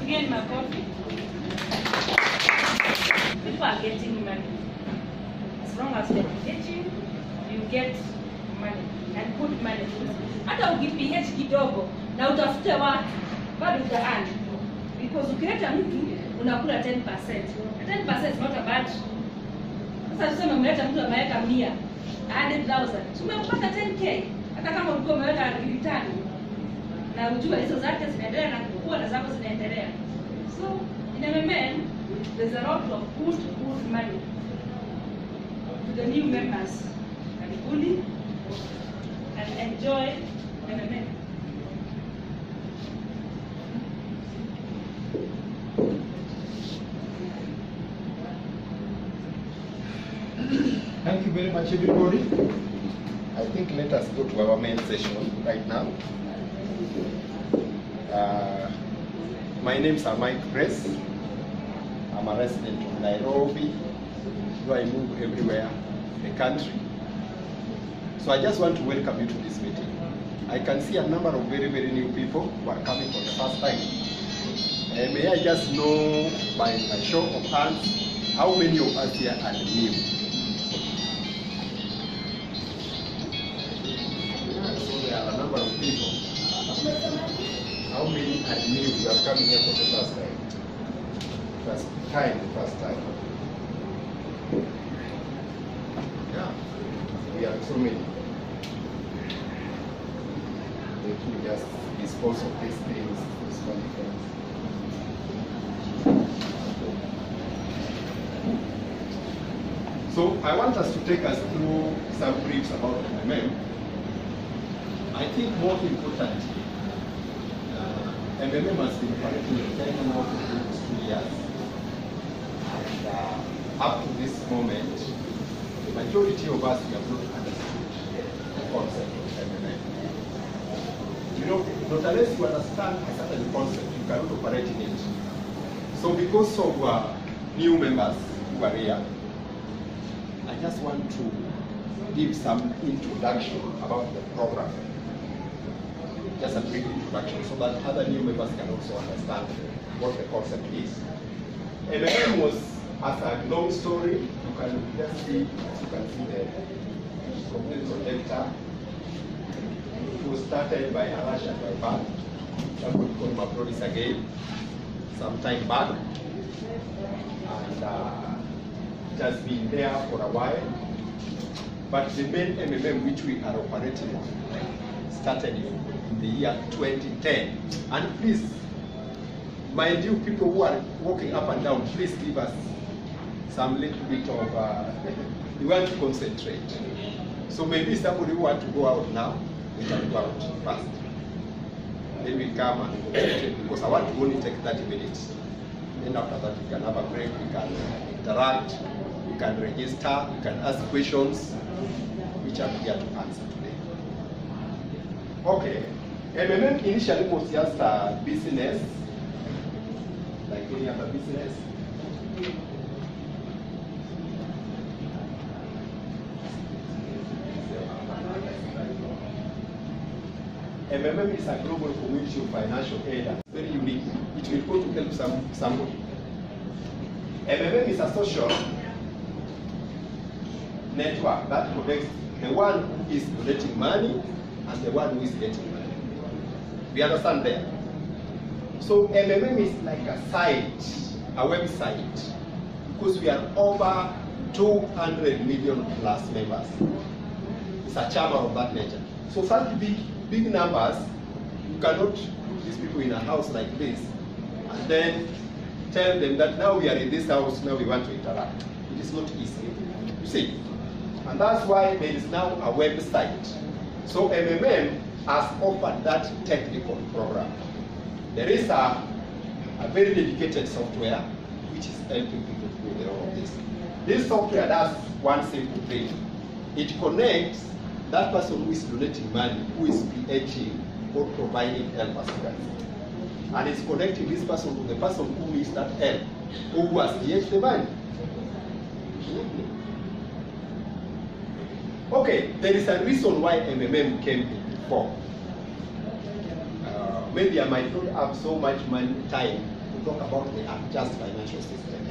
Again, my coffee. People are getting money. As long as you're engaging, you get money and good money. Hata ukipH kidogo na utafute watu bado utaani, because ukileta mtu unakula 10%. 10% is not a bad. Sasa tuseme umeleta mtu ameweka 100,000, umepata 10k. Hata kama ulikuwa umeweka 5,000 na ujua hizo zake zinaendelea na kukua na zako zinaendelea. So in MMM there's a lot of good money. To the new members, karibuni and enjoy MMM. Thank you very much, everybody. I think let us go to our main session right now. My name is Mike Press. I'm a resident of Nairobi. So I move everywhere in the country. So I just want to welcome you to this meeting. I can see a number of very, very new people who are coming for the first time. May I just know by show of hands, how many of us here are new? So there are a number of people. How many are new who are coming here for the first time? First time. Yeah, we are so many. Let me just dispose of these things, this conference. So I want us to take us through some briefs about MMM. I think most importantly, MMM has been operating in Kenya now for almost 2 years. And up to this moment, the majority of us have not understood the concept of MMM. You know, not unless you understand a certain concept, you cannot operate in it. So because of new members who are here, I just want to give some introduction about the program. Just a brief introduction so that other new members can also understand what the concept is. MMM was, as a long story, you can just see, as you can see the complete projector. It was started by Arash and by Bad. That would call my produce again, some time back. And it has been there for a while. But the main MMM which we are operating on started in the year 2010. And please, mind you, people who are walking up and down, please give us some little bit of, we want to concentrate. So maybe somebody who wants to go out now, we can go out first. Then we come and concentrate, because I want to only take 30 minutes. Then after that, we can have a break, we can interact, we can register, we can ask questions, which I'm here to answer today. Okay, MMM initially was just a business, like any other business. MMM is a global community of financial aid. Very unique. It will go to help somebody. MMM is a social network that connects the one who is donating money and the one who is getting money. We understand there? So MMM is like a site, a website, because we are over 200 million plus members. It's a chamber of that nature. So such big numbers, you cannot put these people in a house like this and then tell them that now we are in this house, now we want to interact. It is not easy. You see? And that's why there is now a website. So MMM has offered that technical program. There is a very dedicated software which is helping people to do all of this. This software does one simple thing. It connects that person who is donating money, who is PHing or providing help assistance. And it's connecting this person to the person who needs that help, or who has PH'd the money. Okay, there is a reason why MMM came before. Maybe I might not have so much time to talk about the unjust financial system.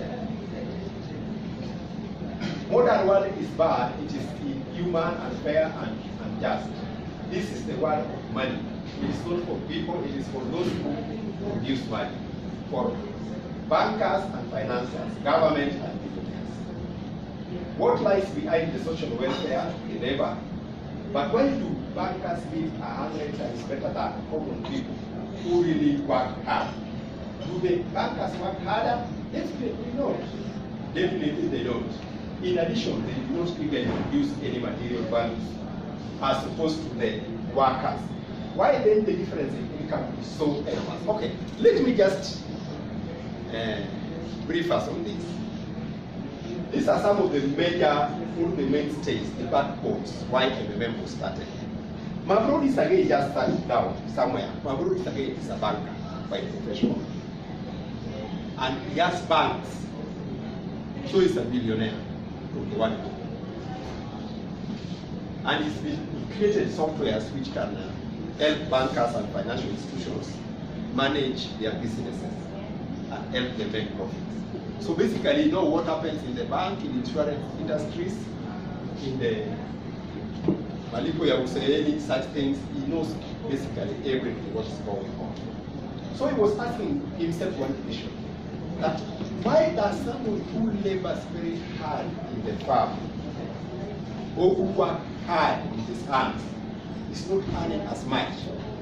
Modern world is bad, it is inhuman, unfair, and unjust. This is the world of money. It is not for people, it is for those who produce money. For bankers and financiers, government and billionaires. What lies behind the social welfare? The labor. But why do bankers live 100 times better than common people who really work hard? Do the bankers work harder? Definitely not. Definitely they don't. In addition, they do not even produce any material values as opposed to the workers. Why then the difference in income is so enormous? Okay, let me just brief us on this. These are some of the mainstays, the backbones why MMM was started. Mabruri Sage just sat down somewhere. Mabruri Sage is a banker by profession. And he has banks. So he's a billionaire from the one. And he's created softwares which can help bankers and financial institutions manage their businesses and help them make profits. So basically, you know what happens in the bank, in insurance industries, in the Malipo Yabuseeni, such things. He knows basically everything what is going on. So he was asking himself one question, that why does someone who labors very hard in the farm or who works hard with his hands is not earning as much?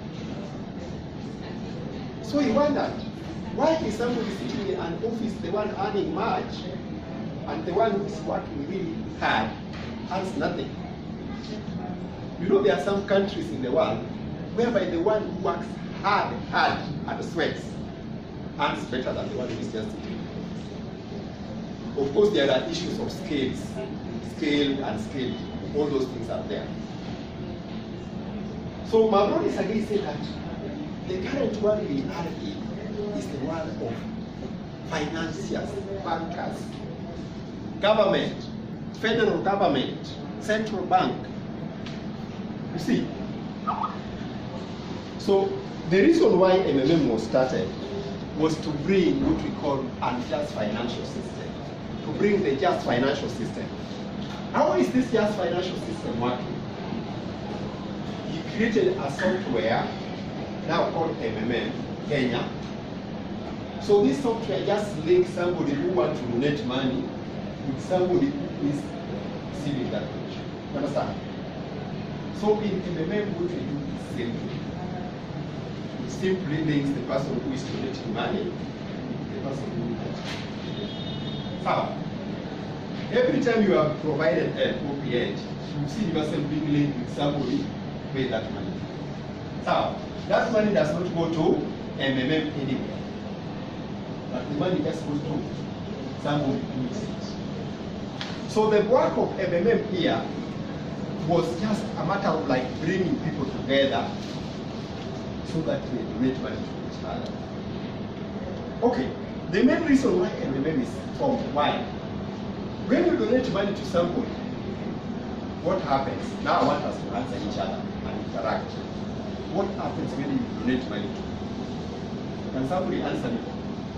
So he wondered, why is somebody sitting in an office, the one earning much, and the one who is working really hard earns nothing? You know, there are some countries in the world whereby the one who works hard and sweats earns better than the one who is just sitting. Of course, there are issues of scaled and scaled. All those things are there. So Mabruri Sage said that the current world we are in is the world of financiers, bankers, government, federal government, central bank. You see? So the reason why MMM was started was to bring what we call unjust financial system, to bring the just financial system. How is this just financial system working? He created a software now called MMM Kenya. So this software just links somebody who wants to donate money with somebody who is receiving that donation. You understand? So in MMM, what we do is simple. It simply links the person who is donating money with the person who is. So every time you have provided an OPH, you see yourself being linked with somebody who paid that money. So that money does not go to MMM anywhere. But the money just goes to somebody who needs it. So the work of MMM here was just a matter of like bringing people together so that they donate money to each other. Okay, the main reason why MMM is formed, why? When you donate money to somebody, what happens? Now I want us to answer each other and interact. What happens when you donate money to? Can somebody answer me?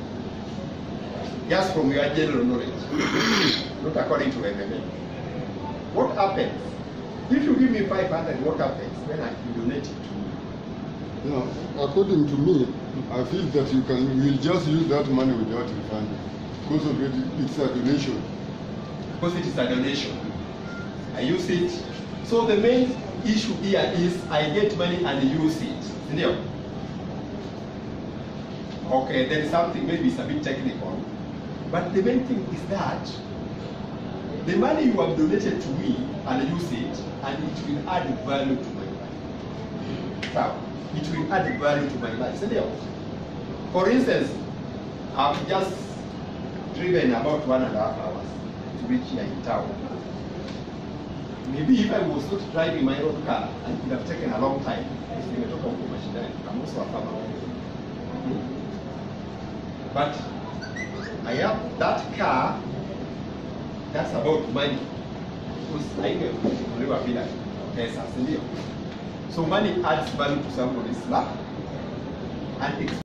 Just from your general knowledge, not according to MMM. What happens? If you give me 500, what happens when I donate it to you? Yeah, according to me, I feel that you will just use that money without refunding, because already it's a donation. Because it is a donation. I use it. So the main issue here is I get money and use it. Isn't it? Okay, there is something, maybe it's a bit technical. But the main thing is that the money you have donated to me, and use it, and it will add value to my life. So, it will add value to my life. Isn't it? For instance, I've just driven about 1.5 hours to reach here in town. Maybe if I was not driving my own car, it would have taken a long time. I'm also a farmer. But I have that car, that's about money. Because I never feel like pesa. So money adds value to somebody's life. And